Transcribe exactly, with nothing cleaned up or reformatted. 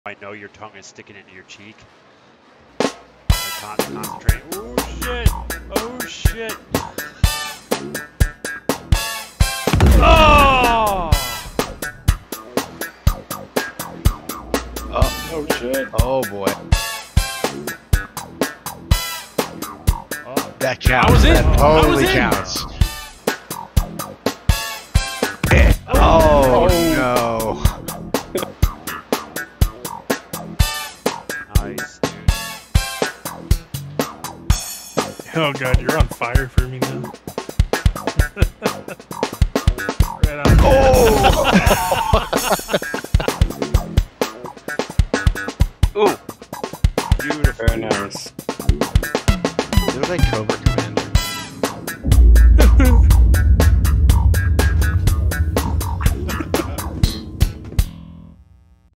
I know your tongue is sticking into your cheek. Con concentrate. Oh shit! Oh shit! Oh! Oh, oh shit. Oh boy. Oh. That counts. I was in. That I totally was in. counts. Oh, Oh. no. Nice, dude. Oh god, you're on fire for me now. Right on. Oh! Ooh! Beautiful. Very nice. Did I covert command?